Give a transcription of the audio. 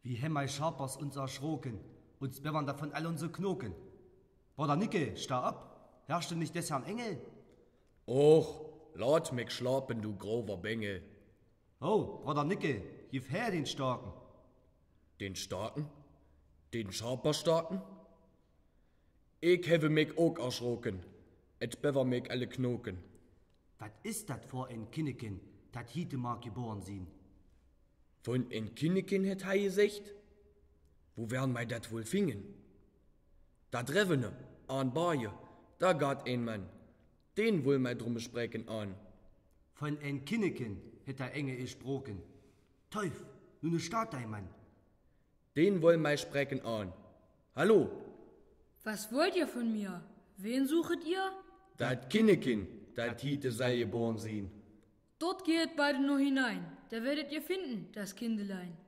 Wie hemmei Scharpers uns erschrocken, uns bewern davon all unsere Knoken. Bruder Nicke, steh ab, herrschte nicht des Herrn Engel? Och, laat mich schlapen, du grober Bengel. Oh, Bruder Nicke, gib her den Starken. Den Starken? Den Scharperstarken? Ich habe mich auch erschrocken, et bewer mich alle Knoken. Was ist dat vor ein Kinneken, dat hiete mag geboren sin? Von en Kinneken het hei gesagt? Wo werden mei dat wohl fingen? Da Drevene, an Baie, da gart ein Mann, den wohl mei drum sprechen an. Von ein Kinneken hätt der Enge gesprochen. Teuf, nun ne Staat dein Mann. Den wohl mei sprechen an. Hallo, Was wollt ihr von mir? Wen suchet ihr? dat Kinneken, dat hiete sei geboren sin. Dort geht beide nur hinein, da werdet ihr finden, das Kindelein.